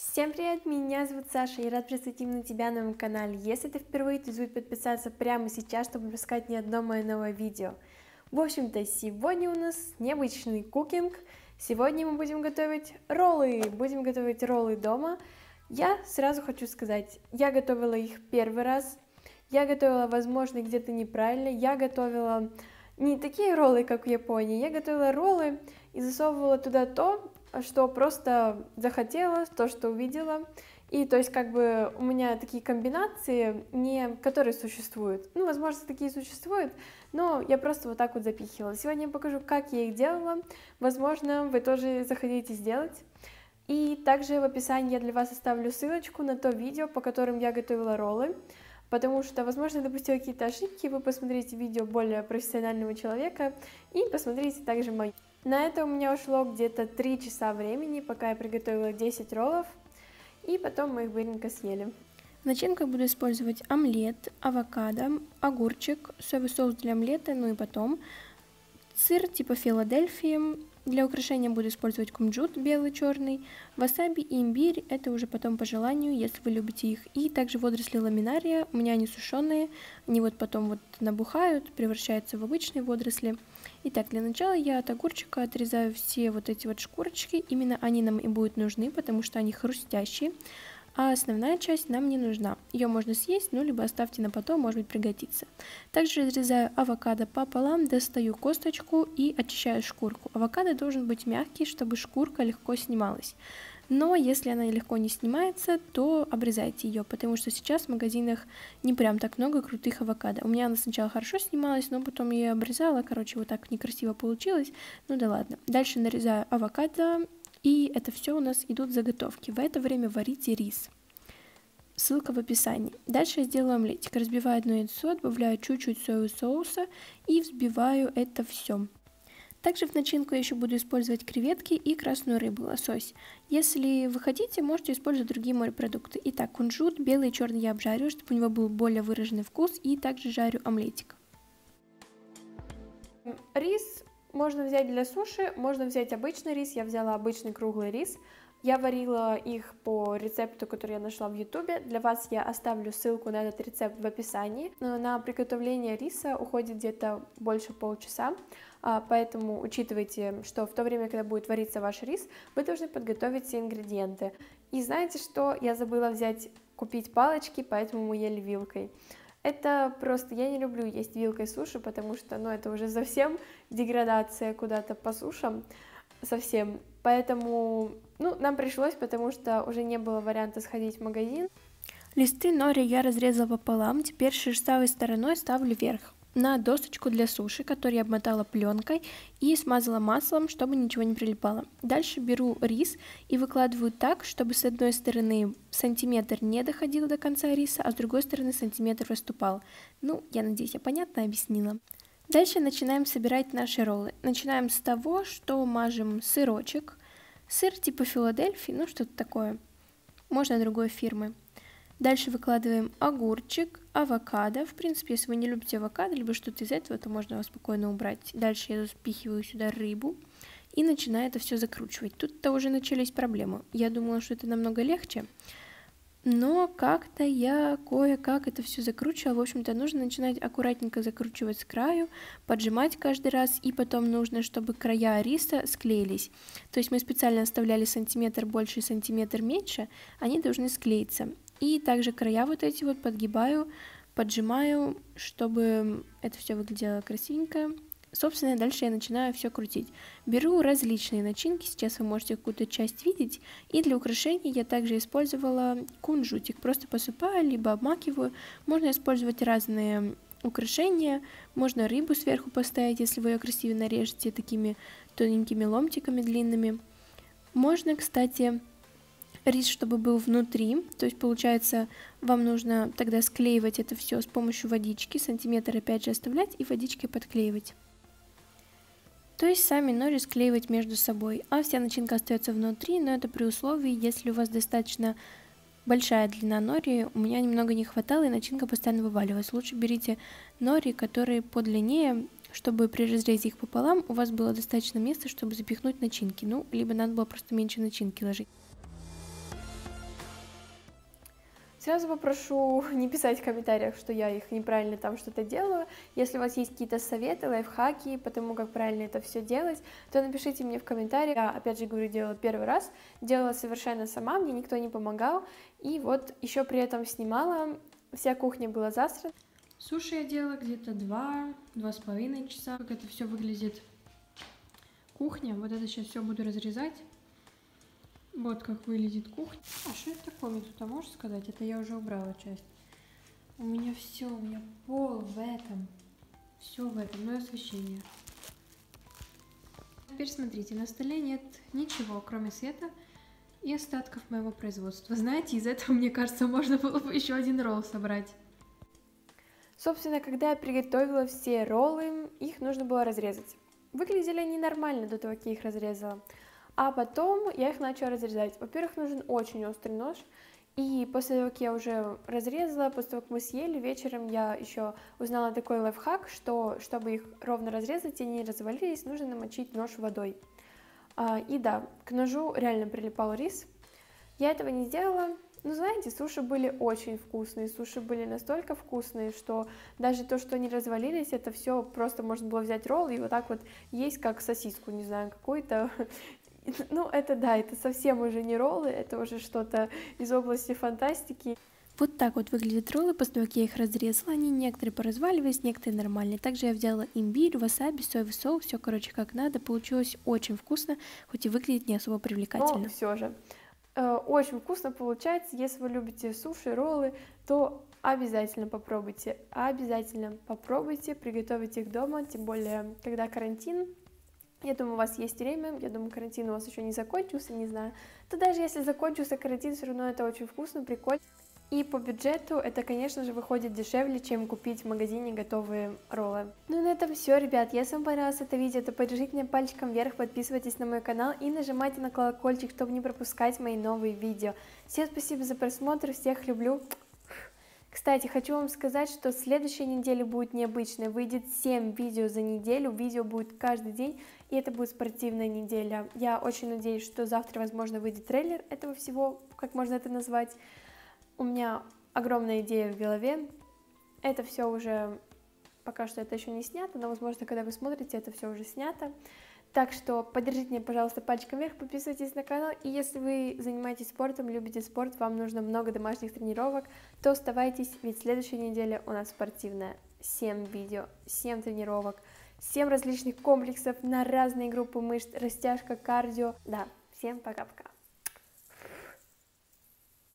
Всем привет, меня зовут Саша, и рад приветствовать тебя на моем канале. Если ты впервые, то забудь подписаться прямо сейчас, чтобы не пропускать ни одно мое новое видео. В общем-то, сегодня у нас необычный кукинг. Сегодня мы будем готовить роллы дома. Я сразу хочу сказать, я готовила их первый раз. Я готовила, возможно, где-то неправильно. Я готовила не такие роллы, как в Японии. Я готовила роллы и засовывала туда то, что просто захотела, то, что увидела. И то есть как бы у меня такие комбинации, которые существуют. Ну, возможно, такие существуют, но я просто вот так вот запихивала. Сегодня я покажу, как я их делала. Возможно, вы тоже захотите сделать. И также в описании я для вас оставлю ссылочку на то видео, по которым я готовила роллы. Потому что, возможно, я допустила какие-то ошибки, вы посмотрите видео более профессионального человека и посмотрите также мои. На это у меня ушло где-то 3 часа времени, пока я приготовила 10 роллов, и потом мы их быстренько съели. В начинку я буду использовать омлет, авокадо, огурчик, соевый соус для омлета, ну и потом сыр типа Филадельфии. Для украшения буду использовать кунжут белый, черный, васаби и имбирь, это уже потом по желанию, если вы любите их. И также водоросли ламинария, у меня они сушеные, они вот потом вот набухают, превращаются в обычные водоросли. Итак, для начала я от огурчика отрезаю все вот эти вот шкурочки, именно они нам и будут нужны, потому что они хрустящие. А основная часть нам не нужна. Ее можно съесть, ну, либо оставьте на потом, может быть, пригодится. Также разрезаю авокадо пополам, достаю косточку и очищаю шкурку. Авокадо должен быть мягкий, чтобы шкурка легко снималась. Но если она легко не снимается, то обрезайте ее, потому что сейчас в магазинах не прям так много крутых авокадо. У меня она сначала хорошо снималась, но потом я ее обрезала, короче, вот так некрасиво получилось. Ну да ладно. Дальше нарезаю авокадо. И это все у нас идут заготовки. В это время варите рис. Ссылка в описании. Дальше я сделаю омлетик. Разбиваю одно яйцо, добавляю чуть-чуть соевого соуса и взбиваю это все. Также в начинку я еще буду использовать креветки и красную рыбу, лосось. Если вы хотите, можете использовать другие морепродукты. Итак, кунжут, белый и черный я обжариваю, чтобы у него был более выраженный вкус, и также жарю омлетик. Рис можно взять для суши, можно взять обычный рис, я взяла обычный круглый рис. Я варила их по рецепту, который я нашла в ютубе. Для вас я оставлю ссылку на этот рецепт в описании. На приготовление риса уходит где-то больше полчаса, поэтому учитывайте, что в то время, когда будет вариться ваш рис, вы должны подготовить все ингредиенты. И знаете что? Я забыла купить палочки, поэтому мы ели вилкой. Это просто, я не люблю есть вилкой суши, потому что, ну, это уже совсем деградация куда-то по сушам, совсем. Поэтому, ну, нам пришлось, потому что уже не было варианта сходить в магазин. Листы нори я разрезала пополам, теперь шерстовой стороной ставлю вверх на досочку для суши, которую я обмотала пленкой и смазала маслом, чтобы ничего не прилипало. Дальше беру рис и выкладываю так, чтобы с одной стороны сантиметр не доходил до конца риса, а с другой стороны сантиметр выступал. Ну, я надеюсь, я понятно объяснила. Дальше начинаем собирать наши роллы. Начинаем с того, что мажем сырочек. Сыр типа Филадельфии, ну что-то такое. Можно другой фирмы. Дальше выкладываем огурчик, авокадо. В принципе, если вы не любите авокадо, либо что-то из этого, то можно его спокойно убрать. Дальше я запихиваю сюда рыбу и начинаю это все закручивать. Тут-то уже начались проблемы. Я думала, что это намного легче, но как-то я кое-как это все закручивала. В общем-то, нужно начинать аккуратненько закручивать с краю, поджимать каждый раз, и потом нужно, чтобы края риса склеились. То есть мы специально оставляли сантиметр больше и сантиметр меньше, они должны склеиться. И также края вот эти вот подгибаю, поджимаю, чтобы это все выглядело красивенько. Собственно, дальше я начинаю все крутить. Беру различные начинки, сейчас вы можете какую-то часть видеть. И для украшений я также использовала кунжутик. Просто посыпаю, либо обмакиваю. Можно использовать разные украшения. Можно рыбу сверху поставить, если вы ее красиво нарежете такими тоненькими ломтиками длинными. Можно, кстати, рис, чтобы был внутри, то есть получается вам нужно тогда склеивать это все с помощью водички, сантиметр опять же оставлять и водичкой подклеивать. То есть сами нори склеивать между собой, а вся начинка остается внутри, но это при условии, если у вас достаточно большая длина нори, у меня немного не хватало и начинка постоянно вываливалась. Лучше берите нори, которые подлиннее, чтобы при разрезе их пополам у вас было достаточно места, чтобы запихнуть начинки, ну, либо надо было просто меньше начинки ложить. Сразу попрошу не писать в комментариях, что я их неправильно там что-то делаю. Если у вас есть какие-то советы, лайфхаки по тому, как правильно это все делать, то напишите мне в комментариях. Я, опять же говорю, делала первый раз, делала совершенно сама, мне никто не помогал. И вот еще при этом снимала, вся кухня была засрана. Суши я делала где-то 2-2,5 часа. Как это все выглядит. Кухня, вот это сейчас все буду разрезать. Вот как выглядит кухня. А что это такое мне тут, можно сказать? Это я уже убрала часть. У меня все, у меня пол в этом. Все в этом, ну и освещение. Теперь смотрите, на столе нет ничего, кроме света и остатков моего производства. Знаете, из этого, мне кажется, можно было бы еще один ролл собрать. Собственно, когда я приготовила все роллы, их нужно было разрезать. Выглядели они нормально до того, как я их разрезала. А потом я их начала разрезать. Во-первых, нужен очень острый нож. И после того, как я уже разрезала, после того, как мы съели, вечером я еще узнала такой лайфхак, что чтобы их ровно разрезать и не развалились, нужно намочить нож водой. И да, к ножу реально прилипал рис. Я этого не сделала. Ну, знаете, суши были очень вкусные. Суши были настолько вкусные, что даже то, что они развалились, это все просто можно было взять ролл и вот так вот есть, как сосиску, не знаю, какой-то. Ну, это да, это совсем уже не роллы, это уже что-то из области фантастики. Вот так вот выглядят роллы, после того, как я их разрезала, они некоторые поразваливались, некоторые нормальные. Также я взяла имбирь, васаби, соевый соус, все, короче, как надо. Получилось очень вкусно, хоть и выглядит не особо привлекательно. Но все же, очень вкусно получается. Если вы любите суши, роллы, то обязательно попробуйте, приготовить их дома, тем более, когда карантин. Я думаю, у вас есть время, я думаю, карантин у вас еще не закончился, не знаю. То даже если закончился карантин, все равно это очень вкусно, прикольно. И по бюджету это, конечно же, выходит дешевле, чем купить в магазине готовые роллы. Ну и на этом все, ребят. Если вам понравилось это видео, то поддержите меня пальчиком вверх, подписывайтесь на мой канал и нажимайте на колокольчик, чтобы не пропускать мои новые видео. Всем спасибо за просмотр, всех люблю. Кстати, хочу вам сказать, что следующая неделя будет необычной. Выйдет 7 видео за неделю, видео будет каждый день, и это будет спортивная неделя. Я очень надеюсь, что завтра, возможно, выйдет трейлер этого всего, как можно это назвать. У меня огромная идея в голове. Это все уже, пока что это еще не снято, но, возможно, когда вы смотрите, это все уже снято. Так что поддержите меня, пожалуйста, пальчиком вверх, подписывайтесь на канал, и если вы занимаетесь спортом, любите спорт, вам нужно много домашних тренировок, то оставайтесь, ведь следующая неделя у нас спортивная. 7 видео, 7 тренировок, 7 различных комплексов на разные группы мышц, растяжка, кардио. Да, всем пока-пока.